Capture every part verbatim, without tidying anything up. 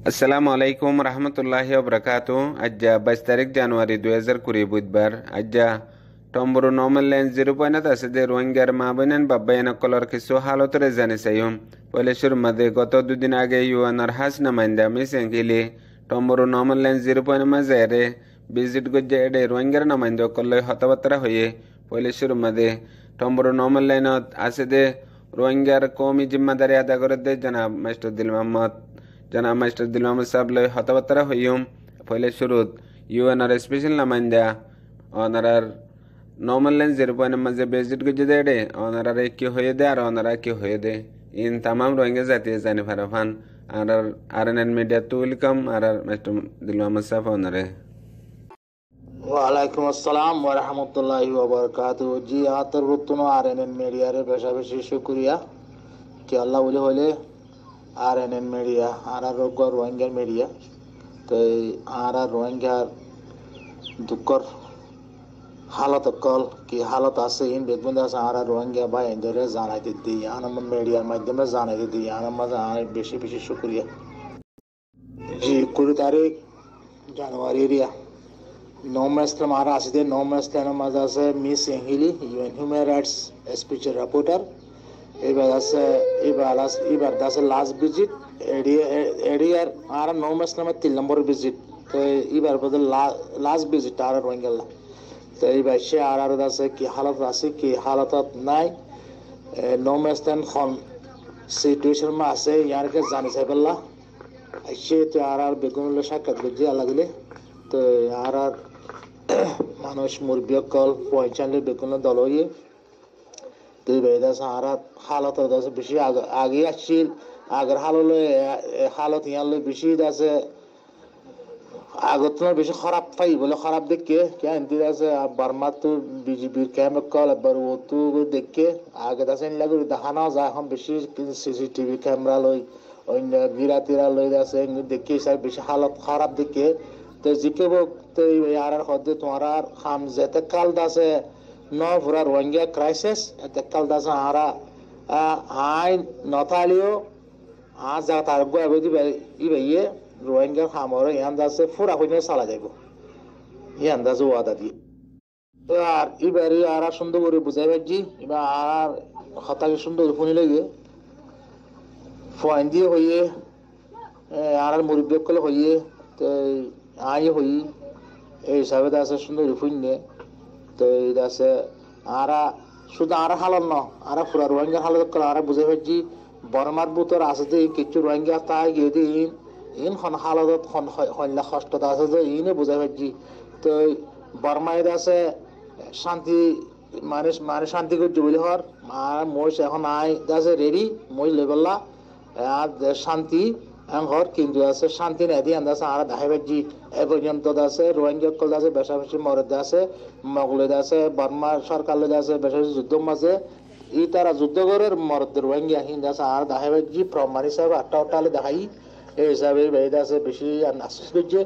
আসসালামু আলাইকুম রহমতুল্লাহি ওবরাকাতু। আজ্জা বাইশ তারিখ জানুয়ারি দুই হাজার কুড়ি বুধবার। আজ্জা টম্বরু নর্মাল লেন্স জিরো পয়েন্ট আছে যে রোহিঙ্গার মা বোনেন বাব্বাইন কলর কিছু হালতরে জানি চাইম পয়লে শুরু মাদে গত দুদিন আগে ইউএনআর হাস নামাইন্দা মিসেং কিলি টম্বরু নর্মাল লেন্স জিরো পয়েন্ট মাঝে রে ভিজিট গজ্জা এডে রোহিঙ্গার নামাইন্দ কল্লয় হতবার্তা হয়ে পয়লে শুরু মাদে টম্বরু নর্মাল লাইনত আছে যে রোহিঙ্গার কৌমি জিম্মাদারি আদা করে দে জনাব মিস্টার দিল মোহাম্মদ জনাব মিস্টার দিলমোহামেদ সাহেব লয় হতাবার্তা হইম পয়লে শুরুত ইউএনআর স্পেশাল নামাইন্দা অনারার নর্মাল লেন্স জিরো পয়েন্ট মাঝে বেজিট গজে দে রে অনারার কি হয়ে দে আর ওনারা কি হয়ে দে ইন তামাম রোহিঙ্গা জাতীয় জানি ফারাফান আর আরএনএন মিডিয়া টু ওয়েলকাম আর মিস্টার দিলমোহামেদ সাহেব ওনারে। ওয়ালাইকুম আসসালাম ওয়া রাহমাতুল্লাহি ওয়া বারাকাতুহু। জি আতর রুতনো আরএনএন মিডিয়ারে বেশা বেশি শুকরিয়া কি আল্লাহ বলে হলে আরএনএন মিডিয়া আর আর রোহিঙ্গার মিডিয়া তো আর আর রোহিঙ্গার দুঃখর হালত কল কি হালত আছে ইন বেগুন আছে আর আর রোহিঙ্গা ভাই এদের জানাইতে দিই আনন্দ মিডিয়ার মাধ্যমে জানাইতে দিই আমার বেশি বেশি শুকরিয়া। জি কুড়ি তারিখ জানুয়ারি এরিয়া নৌমেস্ট্রাম আর আছে নৌমেস্ট্রামের মাঝে আছে মিস এহিলি UN human rights special reporter. এবার আছে এবার আছে এবার আছে লাস্ট ভিজিট এরিয়ার আর নৌমেস্ট্রামের তিন নম্বর ভিজিট তো এবার বদল লাস্ট ভিজিট আর রোহিঙ্গা তো এইবার সে আর আর আছে কি হালত আছে কি হালতত নাই নৌমেস্ট্রাম খন সিচুয়েশন মা আছে ইয়ারকে জানি চাইবেলা সে তো আর আর বেগুন সাক্ষাৎ বুঝিয়া লাগলে তো আর আর মানুষ মুরব্বী কল পয়সালে বেগুন দল হয়ে তো আর হালত আছে বেশি আগে আসছিল আগের হাললে হালত ইয়ালে বেশি আছে আগত বেশি খারাপ পাই বলে খারাপ দেখে কেন আছে বার্মা তো বিজিবির ক্যাম্প কল এবার ও তো দেখে আগে আছে লাগে দেখানো যায় এখন বেশি সিসিটিভি ক্যামেরা লই অন্য গিরা টিরা লই আছে দেখে সব বেশি হালত খারাপ দেখে তো জিকে তো আর হদে তোমার খাম যেতে কাল দাসে ন পুরা রোহিঙ্গা ক্রাইসিস এতে কাল দাসে আরা আইন নথালিও আজ যা তার গো আবেদি ইবে ইয়ে রোহিঙ্গা খামরে ইয়ান দাসে পুরা হইনে চালা যাইব ইয়ান দাসে ওয়াদা দি তো আর ইবারে আর সুন্দর করে বুঝাই পাচ্ছি এবার আর হতাকে সুন্দর ফোন লাগে ফোন দিয়ে হইয়ে আর মুরব্বী কলে হইয়ে তো আই হই এই হিসাবে আছে সুন্দর ফুন্নে তো এই আছে আরা শুধু আর হালত ন আর পুরা রোহিঙ্গার হালত করে আর বুঝে ফেলছি বর্মার বুতর আছে যে কিছু রোহিঙ্গা তাই গিয়ে দিন ইন খন হালত হন্যা কষ্টতা আছে যে ইনে বুঝে ফেলছি তো বর্মায় আছে শান্তি মানুষ মানে শান্তি করছে বলে হর আর মহিষ এখন আই আছে রেডি মহিষ লেবেলা আর শান্তি ঘর কিন্তু আছে শান্তি নাই দিয়ে আছে আর দেখা পাচ্ছি এ পর্যন্ত আছে রোহিঙ্গা কল আছে বেশা বেশি মরদ আছে মগলেদ আছে বর্মা সরকার লদ আছে বেশা বেশি যুদ্ধ মাঝে ই তারা যুদ্ধ করে মরদ রোহিঙ্গা হিন্দ আছে আর দেখা পাচ্ছি প্রমাণ হিসাবে আটটা আটটালে দেখাই এই হিসাবে বেড়ে আছে বেশি আশ্বাস করছে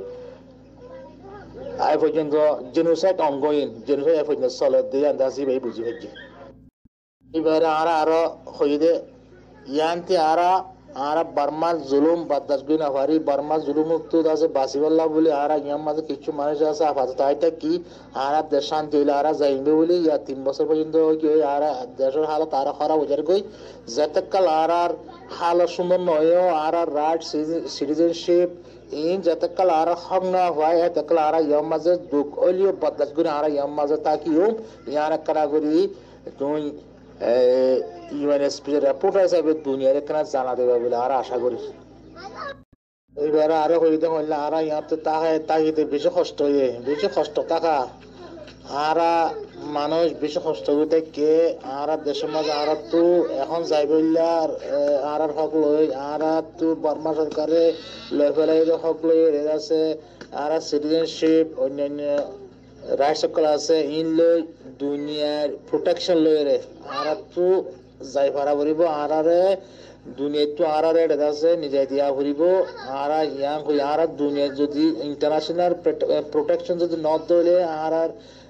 এ পর্যন্ত জেনোসাইড অনগোয়িং জেনোসাইড এ পর্যন্ত চলে দিয়ে আন্দাজি বেই বুঝি পাচ্ছি এবারে আর আরো হইদে ইয়ান্তি আরা আর বার্মার জুলুম বাদাস গুই না পারি বার্মার জুলুম মুক্ত আছে বাসিবাল্লাহ বলে আর ইয়ার মাঝে কিছু মানুষ আছে আপাতত এটা কি আর দেশ শান্তি হইলে আর যাইবে বলে ইয়া তিন বছর পর্যন্ত কি আর দেশের হালত আর খারাপ হয়ে গই যতকাল আর আর হাল সুন্দর নয় আর আর রাইট সিটিজেনশিপ ইন যতকাল আর হক না হয় এতকাল আর ইয়ার মাঝে দুঃখ হইলেও বাদাস গুই আর ইয়ার মাঝে তাকিও ইয়ার কারাগরি তুই ইউএন স্পেশাল রিপোর্টার হিসাবে দুনিয়ার এখানে জানা দেবে বলে আর আশা করি এইবার আরো হইতে হইলে আর ইয়াতে তাকে তাকিতে বেশি কষ্ট হয়ে বেশি কষ্ট থাকা আর মানুষ বেশি কষ্ট হইতে কে আর দেশের মাঝে আর তো এখন যাইব আর আর হক লই আর তো বর্মা সরকারে লই ফেলাই হক লই আছে আর সিটিজেনশিপ অন্যান্য রাইট সকল আছে ইন লই দুনিয়ার প্রোটেকশন লই রে আর তো যাই ফারা করিব আর আরে দুনিয়ায় তো আর আরে আছে নিজে দিয়া করিব আর ইয়াং হই আর দুনিয়া যদি ইন্টারন্যাশনাল প্রোটেকশন যদি ন দলে আর আর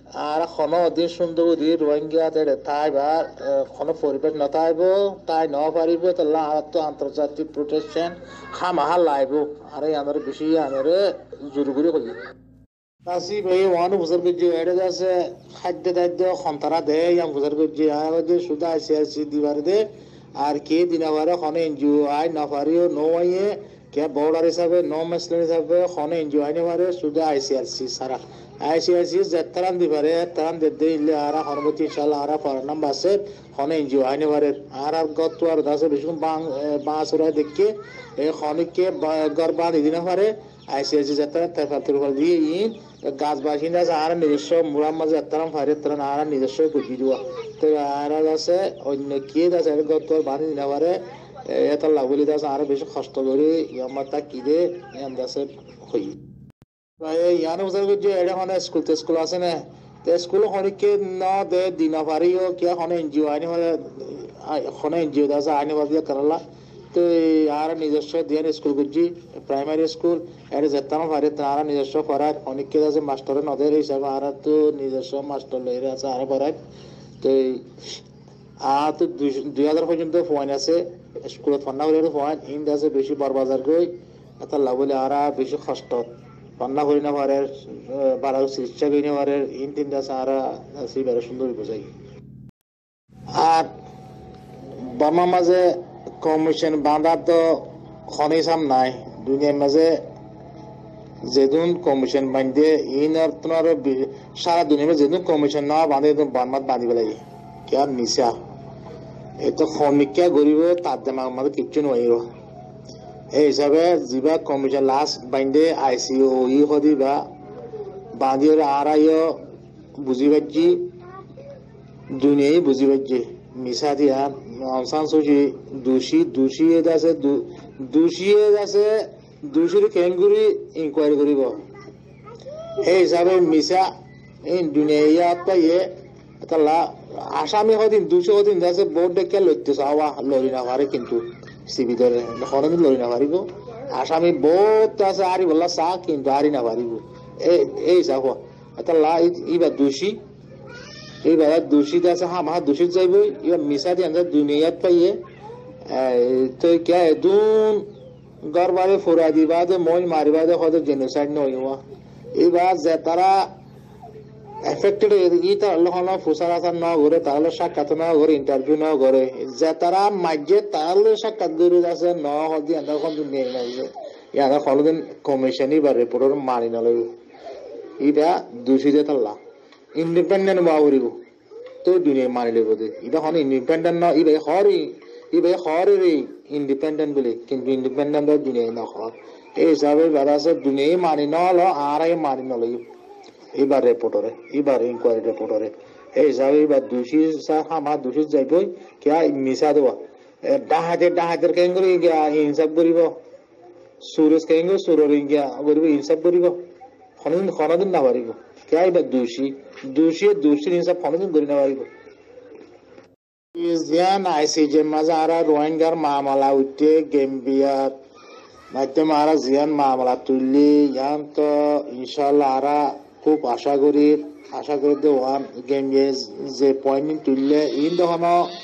আর কোনো দিন সুন্দর দি রোহিঙ্গা তাই বা কোনো পরিবেশ নথাইব তাই ন পারিব তাহলে আর তো আন্তর্জাতিক প্রোটেকশন খামাহা লাইব আর আমার বেশি আমার জোর করে করি তাসি ভাই ওয়ান বুঝার করছি এটা আছে খাদ্য দাদ্য সন্তানা দে ইয়াম বুঝার করছি আর যে সুদা আইসি আইসি দিবার দে আর কে দিনাবারে কোনো এনজিও আই না পারিও নো আইয়ে কে বর্ডার হিসাবে নো মেসলেন হিসাবে কোনো এনজিও আইনে পারে সুদা আইসিআরসি সারা আইসিআরসি যেতারান দিবারে তারান দে ইলে আর হরমতি ইনশাআল্লাহ আর ফরনাম বাসে কোনো এনজিও আইনে পারে আর আর গত আর দাসে বেশি বাং বাঁসরা দেখকে এই খনিককে গরবান দিনা পারে আইসিআইসি যেতারা তাফাতুর দিয়ে ইন গাছ বাসিন্দা আর নিজস্ব মুরাম মাঝে এতারাম ফারে তারা আর নিজস্ব কুচি দেওয়া তো আর আছে অন্য কে আছে গত বানি দিনা পারে এটা লাগলি দাস আর বেশি কষ্ট করে আমার তা কি দে এম দাসে হই ইয়ানো বুঝার যে এটা হনে স্কুল তে স্কুল আছে না তে স্কুল হনিকে না দে দিনা পারিও কি হনে এনজিও আইনি হলে হনে এনজিও দাস আইনি বাদিয়া করলা তো আর নিজস্ব দিয়ে স্কুল গুজি প্রাইমারি স্কুল এর যেতাম পারে তারা নিজস্ব পড়ায় অনেককে আছে মাস্টার নদের হিসাবে আর তো নিজস্ব মাস্টার লইরে আছে আর পড়ায় তো আর তো দুই হাজার পর্যন্ত পয়েন্ট আছে স্কুলত ফান্না করে পয়েন্ট ইন আছে বেশি বরবাজার গই এটা লাভলে আর বেশি কষ্ট ফান্না করি না পারে বারো চিকিৎসা করি না পারে ইন তিন আছে আর সেই বেড়ে সুন্দর বোঝাই আর বামা মাঝে কমিশন বাঁধা তো খনি সাম নাই দুনিয়ার মাঝে যেদিন কমিশন বাঁধে ইন আর তোমার সারা দুনিয়ার যেদিন কমিশন না বাঁধে বানমাত বাঁধিব লাগে কে আর মিশা এটা খনিকা গরিব তার দেমাগ মাঝে কিচ্ছু নইব এই হিসাবে যা কমিশন লাস্ট বাঁধে আইসিও ই হদি বা বাঁধিয়ে আর আইও বুঝি পাচ্ছি দুনিয়াই বুঝি পাচ্ছি মিশা দিয়া অনসান সুজি দোষী দোষী আছে দোষী আছে দোষীর কেঙ্গুরি ইনকোয়ারি করিব এই হিসাবে মিশা এই দুনিয়াত পাইয়ে তাহলে আসামি হদিন দুশো হদিন আছে বোর্ড দেখে লইতে চাওয়া লড়ি না পারে কিন্তু সিবিধরে হরদিন লড়ি না পারিব আসামি বহুত আছে আরি বললা চা কিন্তু আরি না পারিব এই এই হিসাব তাহলে ইবার দোষী এইবার দূষিত আছে হা মাহা দূষিত যাইব এবার মিশা দিয়ে দুনিয়াত পাইয়ে তো কে দুন গরবারে ফুরা দিবা দে মই মারিবা দে হয়তো জেনোসাইড নইব এইবার যে তারা এফেক্টেড ই তার হলো ফুসার আসার ন করে তাহলে সাক্ষাৎ ন করে ইন্টারভিউ ন করে যে তারা মাঝে তাহলে সাক্ষাৎ করে আছে ন হদি আন্দার কোন দুনিয়া নাইবে ইয়াদা হলদিন কমিশনই বা রিপোর্টার মানি নলইব ইটা দূষিত তাল্লা ইন্ডিপেন্ডেন্ট বা করিব তো দুনিয়া মানি লইব দে এটা হন ইন্ডিপেন্ডেন্ট ন ইবে হরি ইবে হরি ইন্ডিপেন্ডেন্ট বলে কিন্তু ইন্ডিপেন্ডেন্ট দুনিয়া ন হর এই হিসাবে বেড়া আছে দুনিয়াই মানি নল আর আই মানি নলইব এবার রিপোর্টারে এবার ইনকোয়ারি রিপোর্টারে এই হিসাবে এবার দোষী হামা দোষী যাইবই কে মিশা দেওয়া ডাহাতে ডাহাতের কেঙ্গুরি ইনসাফ করিব সুরেশ কেঙ্গু সুরের গিয়া করিব ইনসাফ করিব কোনদিন কোনদিন না পারিব কে এবার দোষী দোষী দোষীর ইনসাফ কোনদিন করি না পারিব জিয়ান আইসিজের মাঝে আর রোহিঙ্গার মামলা উঠে গেম্বিয়ার মাধ্যমে আর জিয়ান মামলা তুললি ইয়ান তো ইনশাল্লাহ আর খুব আশা করি আশা করি দে ওয়ান গেম্বিয়া যে পয়েন্ট তুললে ইন তখন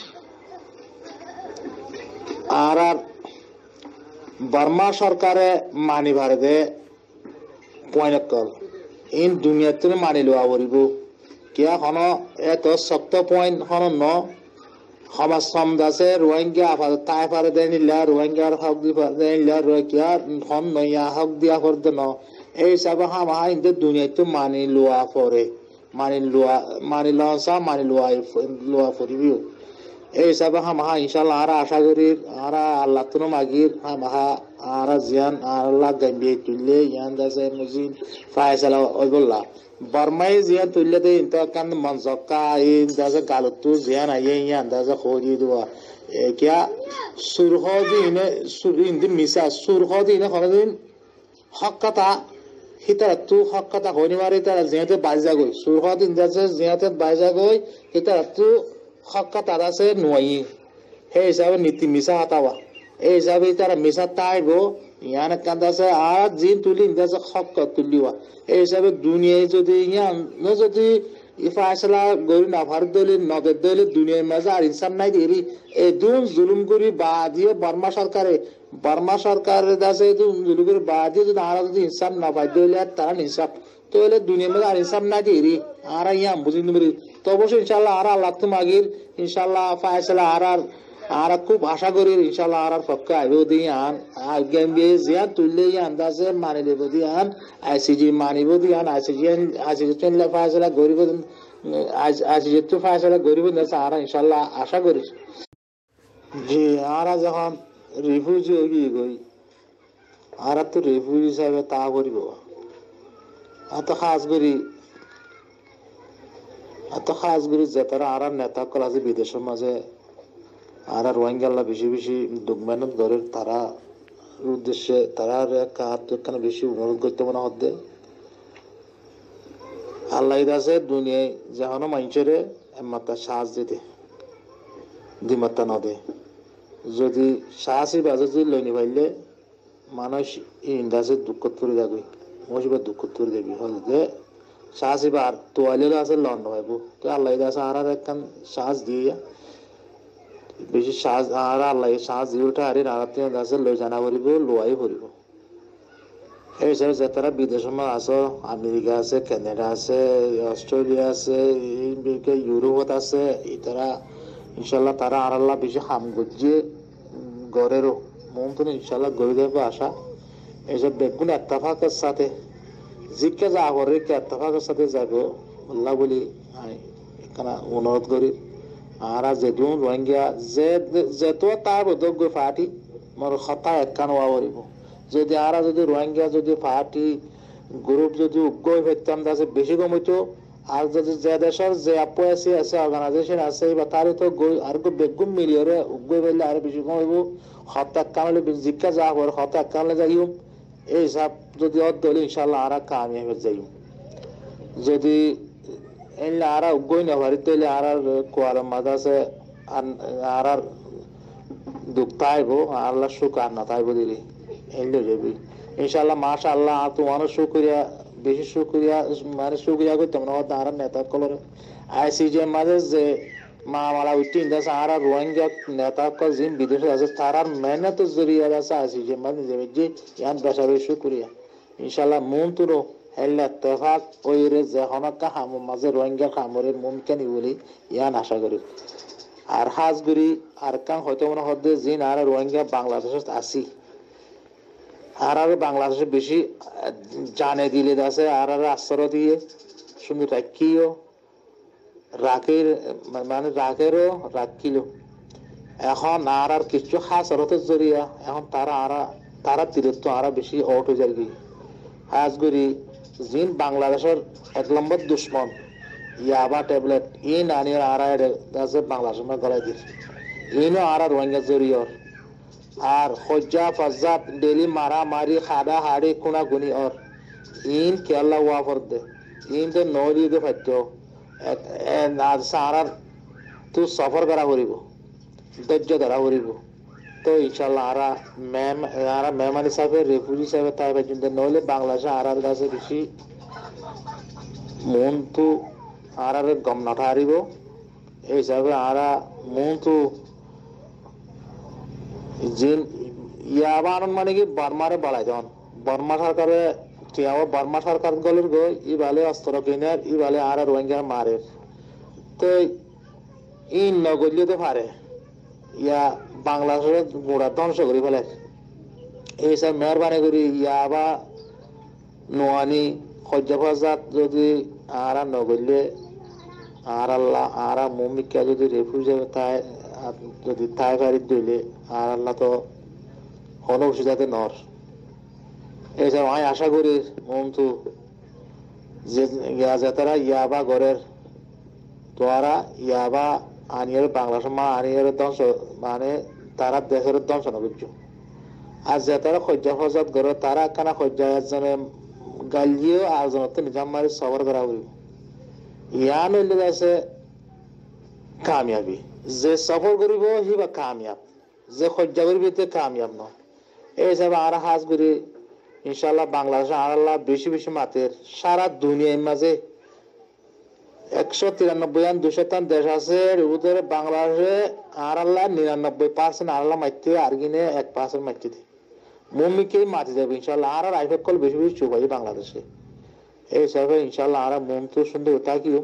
আর বার্মা সরকারে মানি ভারে দে পয়েন্ট কল ইন দুনিয়াতে মানি লোৱা কৰিব কিয়া হন এত শক্ত পয়েন্ট হন ন সমাজ সমাজে রোহিঙ্গা তাই পারে দেনিলা রোহিঙ্গার হক দি দেনিলা রোহিঙ্গা হন নয়া হক দিয়া করতে ন এই হিসাবে হামা ইন্দে দুনিয়াতে মানি লোৱা পরে মানি লোৱা মানি লসা মানি লোৱা লোৱা পরিবিও এই হিসাবে হামা ইনশাআল্লাহ আর আশা করি আর আল্লাহ তো মাগির হামা আর জিয়ান আল্লাহ গম্বি তুললে ইয়ান দাসে মুজিন ফায়সালা ওইবল্লা বার্মাই জিয়ান তুললে দে ইনতা কান মনজকা ইন দাসে গালতু জিয়ান আইয়ে ইয়ান দাসে খোজি দুয়া এ কিয়া সুরহদি ইনে সুরিন্দি মিসা সুরহদি ইনে খনদিন হকতা হিতারাতু হকতা হনি মারি তারা জিয়াতে বাজা গই সুরহদি দাসে জিয়াতে বাজা গই হিতারাতু হকতা দাসে নই হে হিসাবে নীতি মিসা হাতাওয়া এই হিসাবে তারা মিসা তাইব ইয়ান কান্দাসে আর জিন তুলি দাসে হক তুলিওয়া এই হিসাবে দুনিয়ায় যদি ইয়ান যদি ই ফায়সালা গরি নাফার দলি নদের দলি দুনিয়ার মাঝে আর ইনসান নাই দেরি এই দুন জুলুম করি বা দিয়ে বর্মা সরকারে বর্মা সরকারের কাছে জুলুম করি বা দিয়ে যদি আর যদি ইনসান না পাই দলি আর তারা ইনসাফ তো হলে দুনিয়ার মাঝে আর ইনসাফ নাই দেরি আর ইয়াম বুঝি নিবি তো অবশ্যই ইনশাল্লাহ আর আল্লাহ তো মাগির ইনশাল্লাহ ফায়সালা আর আর আর খুব আশা করি ইনশাল্লাহ আর পক্কা আইব দিয়ে আন গেম দিয়ে জিয়া তুললে আন্দাজে মানি দেব দিয়ে আন আইসিজি মানিব দিয়ে আন আইসিজি আইসিজি চললে ফায়সালা গরিব আইসিজি তো ফায়সালা গরিব নেছে আর ইনশাল্লাহ আশা করি জি আর যখন রিফিউজি হয়ে গিয়ে গই আর তো রিফিউজি হিসাবে তা করিব এত খাস করি এত খাস করি যে তারা আর নেতা কল আছে বিদেশের মাঝে আর রোহিঙ্গা বেশি বেশি দুঃখ মেহনত করে তারা উদ্দেশ্যে তারা একখানে বেশি অনুরোধ করতে মনে হতে আল্লাহ আছে দুনিয়ায় যখন মানুষের মাত্রা সাহস দিতে দিমাত্রা ন দে যদি সাহসী বাজে যদি লইনি পাইলে মানুষ ইন্দাসে দুঃখ তুলে যাবে মুসিবত দুঃখ তুলে যাবি হলে সাহসী বার তোয়ালে আছে লন্ড হইব তো আল্লাহ আছে আর একখান সাহস দিয়ে বেশি সাজ আর আল্লাহ সাজ দিউটা আরে রাতে আছে লই জানা করিব লোয়াই করিব এই হিসাবে যে তারা বিদেশ আছে আমেরিকা আছে কানাডা আছে অস্ট্রেলিয়া আছে ইউরোপত আছে এই তারা ইনশাল্লাহ তারা আর আল্লাহ বেশি হাম গজিয়ে গড়েরও মন তো ইনশাল্লাহ গড়ে দেবে আশা এইসব বেগুন এত্তাফাকের সাথে জিজ্ঞা যা করে এত্তাফাকের সাথে যাবো আল্লাহ বলি আমি এখানে অনুরোধ করি আর যেদিন রোহিঙ্গা যে যেতো তার বোধক ফাটি মোর কথা একখান হওয়া করিব যদি আর যদি রোহিঙ্গা যদি ফাটি গ্রুপ যদি উগ্র হইতাম আছে বেশি কম হইতো আর যদি যে দেশের যে আপসি আছে অর্গানাইজেশন আছে বা তার তো আর বেগুন মিলিয়রে উগ্র হইলে আর বেশি কম হইব হত্যা একখান হলে জিজ্ঞা যা করে হত্যা একখান হলে যাইম এই হিসাব যদি অর্ধ হলে ইনশাল্লাহ আর কামিয়াব যাইম যদি এলে আর উগ্রই না ভারি তৈলে আর কোয়ার মাঝে আছে আর আর দুঃখ তাইব আল্লাহ সুখ আর না তাইব দিলি এলে যাবি ইনশাল্লাহ মাশা আল্লাহ আর তোমারও শুক্রিয়া বেশি শুক্রিয়া মানে শুক্রিয়া করতে মনে হয় আর নেতা কলর আইসিজি মাঝে যে মা মারা উঠতে ইন্দাস আর রোহিঙ্গা নেতা কল জিন বিদেশে আছে তার আর মেহনত জরিয়া আছে আইসিজি মাঝে যাবে যে ইয়ান বেশাবে শুক্রিয়া ইনশাল্লাহ মন তুলো হেল্লা এত্তেফাক ওই রে যে হনকা হাম মাঝে রোহিঙ্গা খামরে মুমকিনি বলি ইয়ান আশা করি আর হাজগুড়ি আর কাম হয়তো মনে হতে জিন আর রোহিঙ্গা বাংলাদেশত আসি আর আর বাংলাদেশে বেশি জানে দিলে আছে আর আর আশ্রয় দিয়ে সুন্দর রাখিও রাখের মানে রাখেরও রাখিল এখন আর আর কিছু খাস অর্থের জরিয়া এখন তারা আর তারা তীরত্ব আর বেশি অট হয়ে যাবে হাজগুড়ি জিন বাংলাদেশের এক নম্বর দুশ্মন ইয়াবা ট্যাবলেট ই নানির আর আছে বাংলাদেশের গড়াই দিস ইনও আর রোহিঙ্গা জরিয়র আর হজ্জা ফজ্জা ডেলি মারা মারি খাদা হাড়ি কোনা গুনি অর ইন কেলা ওয়াফর দে ইন তো নদী দে ফাইত সারার তু সফর করা করিব ধৈর্য ধরা করিব তো ইনশাল্লাহ আরা ম্যাম আরা মেহমান হিসাবে রেফিউজি হিসাবে তাই পর্যন্ত নইলে বাংলাদেশে আর আর কাছে বেশি মন তো আর আর গম নাঠা হারিব এই হিসাবে আরা মন তো জিন ইয়াবা আনন্দ মানে কি বর্মারে বাড়াই দেন বর্মা সরকারে বর্মা সরকার গলের গো ই ভালে অস্ত্র কিনার ই ভালে আর রোহিঙ্গা মারে তো ই নগলিয়ে তো পারে ইয়া বাংলাদেশের গোড়া ধ্বংস করে ফেলে এইসব মেহরবানি করি ইয়াবা নোয়ানি হজ্জাফাজাত যদি আর নগলিয়ে আর আল্লাহ আর মুমিকা যদি রেফিউজি তাই যদি তাই বাড়ি দিলে আর আল্লাহ তো কোনো অসুবিধাতে নর এইসব আমি আশা করি মন্তু যে তারা ইয়াবা ঘরের তোরা ইয়াবা আনিয়ার বাংলাদেশ মা আনিয়ার ধ্বংস মানে তারা দেশের ধ্বংস না করছো আর যে তারা সজ্জা ফজাত ঘর তারা একখানা সজ্জা একজনে গালিও আর জনতে নিজাম মারি সবর করা করিব ইয়ান হইলে আছে কামিয়াবি যে সফর করিব সি বা কামিয়াব যে সজ্জা করিব তে কামিয়াব ন এই হিসাবে আর হাজ করি ইনশাল্লাহ বাংলাদেশে আর আল্লাহ বেশি বেশি মাতের সারা দুনিয়ার মাঝে একশো তিরানব্বই আন দুশো টান দেশ আছে ওদের বাংলাদেশে আর আল্লাহ নিরানব্বই পার্সেন্ট আর আল্লাহ মারতে আর কিনে এক পার্সেন্ট মারতে দিই মমিকেই মাতি যাবে ইনশাল্লাহ আর আর আইফেক কল বেশি বেশি চুপাই বাংলাদেশে এই হিসাবে ইনশাল্লাহ আর মন তো সুন্দর থাকিও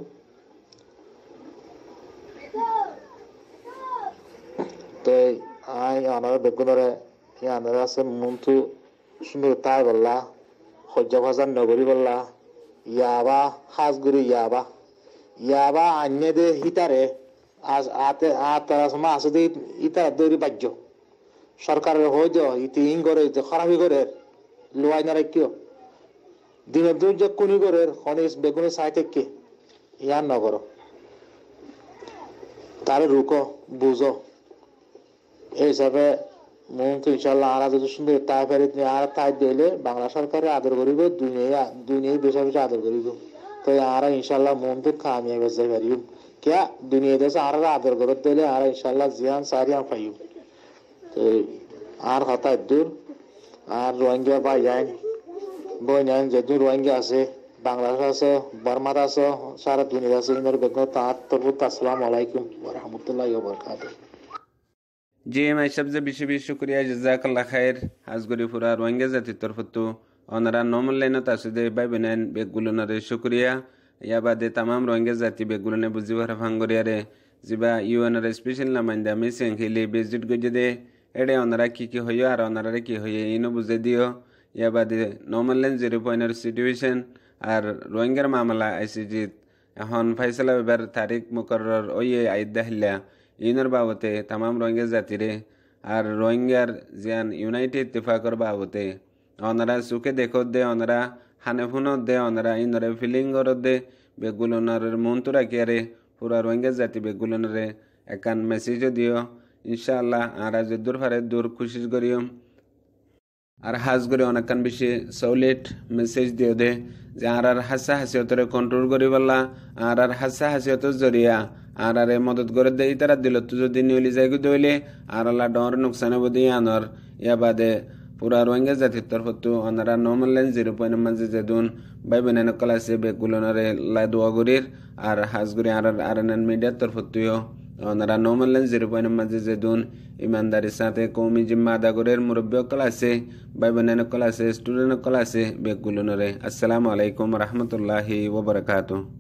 তো আই আনার বেগুনরে আনার আছে মন তো সুন্দর তাই বললা সহ্য ভাষা নগরী বললা ইয়াবা হাজগুড়ি ইয়াবা ইয়াবা আন্যে দে হিতারে আজ আতে আতার সময় আছে দে ইতার দৈরি বাজ্য সরকারের হয়ে যাও ইতি ইং করে খারাপি করে লোয়াই না রাখিও দিনের দূর যে কুনি করে খনিজ বেগুনে সাই থেকে ইয়ার নগর তারে রুকো বুঝো এই হিসাবে মন তো ইনশাল্লাহ আর যদি সুন্দর তাই ফেরে আর তাই দিলে বাংলা সরকারের আদর করিব দুনিয়া দুনিয়ায় বেশি বেশি আদর করিব তো আর ইনশাল্লাহ মন তো কামিয়াব যাই পারিব क्या दुनिया देश आर आदर करत दिले आर इंशाल्लाह जियान सारियां पाइयो तो आर हता दूर आर रोहिंग्या भाई जाइन बोय जाइन যেদুর রোহিঙ্গা আছে বাংলাদেশ আছে বর্মা আছে সারা দুনিয়া আছে ইনর বেগো তাত তবু আসসালামু আলাইকুম ওয়া রাহমাতুল্লাহি ওয়া বারাকাতুহু জি মাই সবজে বেশি বেশি শুকরিয়া জাযাকাল্লাহ খাইর আজগরি পুরা রোহিঙ্গা জাতির তরফতো অনারা নমল লাইনত আছে দে ভাই বেনেন বেগুলনারে শুকরিয়া या बादे तमाम रोहिंग्या जाति बेगुलने बुझिबार फांगरियारे जिबा यूएनर स्पेशल नामाइंदा मिसिंग हिली बेजिट गजदे एडे ओनरा की की होयो आर ओनरा की होयो इनो बुझे दियो या बादे नॉर्मल लेन जीरो पॉइंट सिचुएशन आर रोहिंग्या मामला आईसीजित এখন ফয়সালা বেবার তারিখ মুকরর ওয়ে আইদা হিলা ইনর বাবতে तमाम रोहिंग्या জাতিরে আর রোহিঙ্গার জিয়ান ইউনাইটেড ইত্তেফাকর বাবতে ওনরা সুকে দেখো দে ওনরা হানেফুনো দে ওনরা ইনরে ফিলিং করো দে বেগুলনারের মন্তুরা কিয়ারে পুরা রোহিঙ্গা জাতি বেগুলনারে একান মেসেজও দিও ইনশাআল্লাহ আর আজ দূর ফারে দূর খুশি করিও আর হাজ করে অনেকান বেশি সলিড মেসেজ দিও দে যে আর আর হাসা হাসিয়তরে কন্ট্রোল করি বললা আর আর হাসা হাসিয়তর জরিয়া আর আরে মদত করে দেই তারা দিল তো যদি নিউলি যাইগু দইলে আর আল্লাহ ডর নুকসানে বদি আনর ইয়া বাদে পুরা রোহিঙ্গা জাতির তরফতো ওনারা নর্মাল লাইন জিরো পয়েন্ট মাঝে যেদুন ভাই বোনেন কলাসে বেগুলনারে লাই দোয়া করির আর হাজগুড়ি আর আরএনএন মিডিয়ার তরফতো ওনারা নর্মাল লাইন জিরো পয়েন্ট মাঝে যেদুন ইমানদারির সাথে কৌমি জিম্মা আদা করির মুরব্বী কলাসে ভাই বোনেন কলাসে স্টুডেন্ট কলাসে বেগুলনারে আসসালামু আলাইকুম রহমতুল্লাহি ওয়া বারাকাতুহু।